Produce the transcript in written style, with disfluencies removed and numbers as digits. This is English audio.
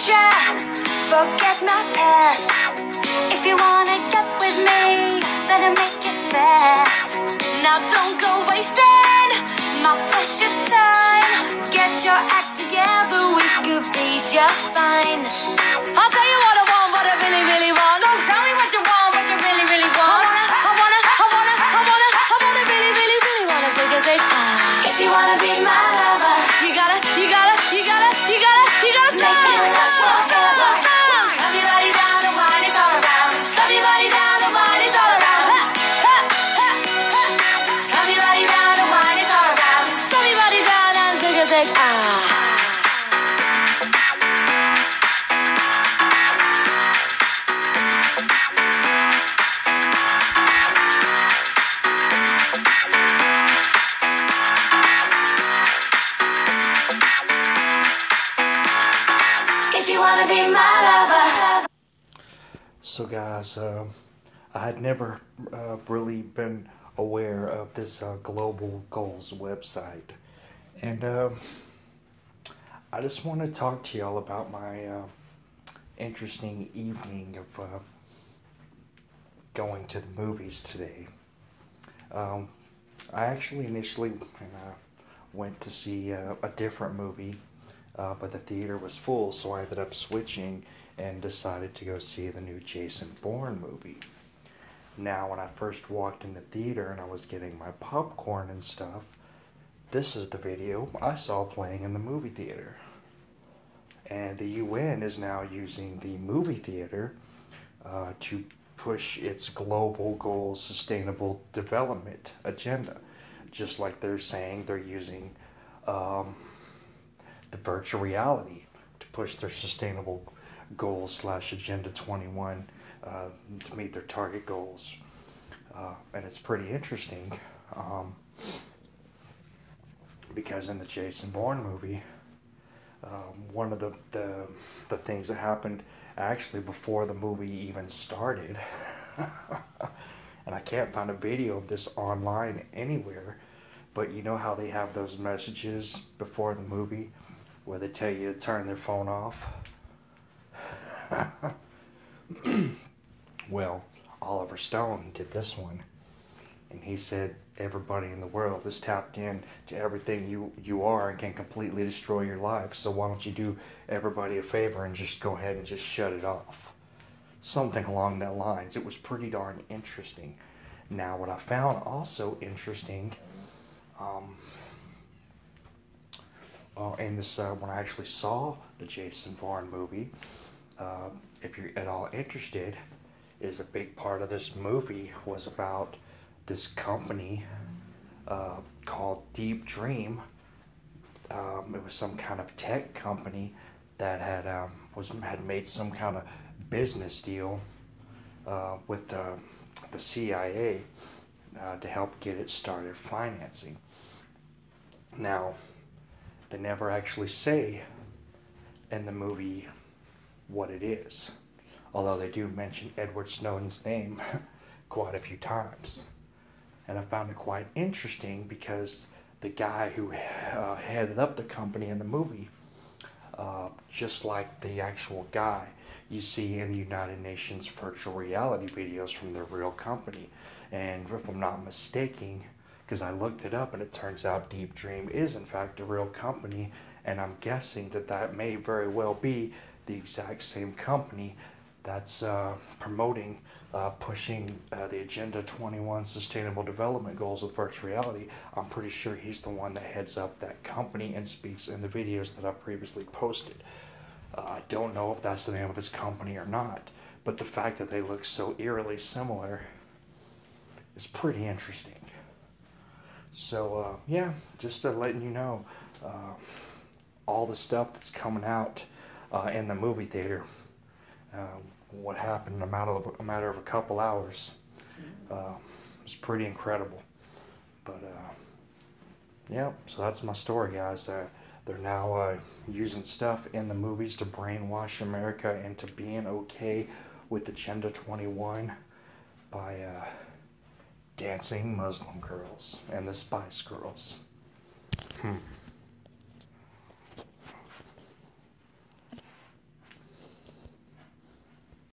future, forget my past. If you wanna get with me, better make it fast. Now don't go wasting my precious time. Get your act together, we could be just fine. I'll tell you what I want, what I really, really want. So tell me what you want, what you really, really want. I wanna really, really, really wanna say, if you wanna be my lover, you gotta make me last forever. Slap your body down, the wine is all around. Slap your body down, the wine is all around. Slap your body down, the wine is all around. Slap your body down and say, if you wanna be my lover. So guys, I had never really been aware of this Global Goals website, and I just want to talk to y'all about my interesting evening of going to the movies today. I actually initially went to see a different movie, but the theater was full, so I ended up switching and decided to go see the new Jason Bourne movie. Now, when I first walked in the theater and I was getting my popcorn and stuff, this is the video I saw playing in the movie theater. And the UN is now using the movie theater to push its global goals sustainable development agenda. Just like they're saying they're using the virtual reality to push their sustainable goals / Agenda 21 to meet their target goals. And it's pretty interesting because in the Jason Bourne movie, one of the things that happened actually before the movie even started, and I can't find a video of this online anywhere, but you know how they have those messages before the movie where they tell you to turn their phone off? Well, Oliver Stone did this one, and he said everybody in the world is tapped in to everything you are and can completely destroy your life, so why don't you do everybody a favor and just go ahead and just shut it off. Something along that lines. It was pretty darn interesting. Now, what I found also interesting in this when I actually saw the Jason Bourne movie, if you're at all interested, is a big part of this movie was about this company called Deep Dream. It was some kind of tech company that had made some kind of business deal with the CIA to help get it started financing. Now, they never actually say in the movie what it is, although they do mention Edward Snowden's name quite a few times. And I found it quite interesting because the guy who headed up the company in the movie, just like the actual guy you see in the United Nations virtual reality videos from the real company. And if I'm not mistaken, because I looked it up and it turns out Deep Dream is in fact a real company, and I'm guessing that may very well be the exact same company that's promoting, pushing the Agenda 21 Sustainable Development Goals with virtual reality. I'm pretty sure he's the one that heads up that company and speaks in the videos that I previously posted. I don't know if that's the name of his company or not, but the fact that they look so eerily similar is pretty interesting. So yeah, just letting you know all the stuff that's coming out in the movie theater. What happened in a matter of a couple hours was pretty incredible. But yeah, so that's my story, guys. They're now using stuff in the movies to brainwash America into being okay with Agenda 21 by dancing Muslim girls and the Spice Girls.